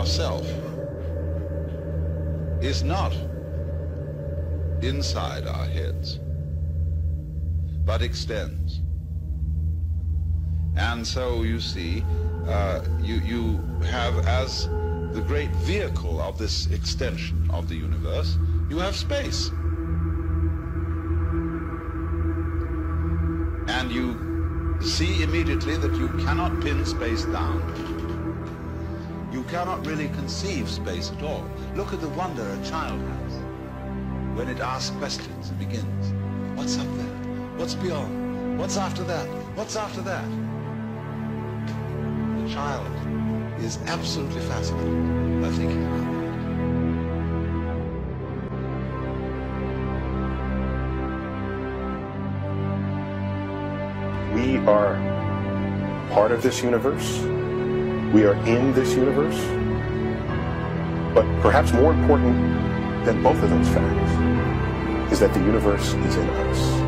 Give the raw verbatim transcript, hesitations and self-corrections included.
ourself is not inside our heads, but extends. And so you see, uh, you, you have as the great vehicle of this extension of the universe, you have space. And you see immediately that you cannot pin space down. You cannot really conceive space at all. Look at the wonder a child has when it asks questions and begins. What's up there? What's beyond? What's after that? What's after that? The child is absolutely fascinated by thinking about that. We are part of this universe. We are in this universe. But perhaps more important than both of those facts is that the universe is in us.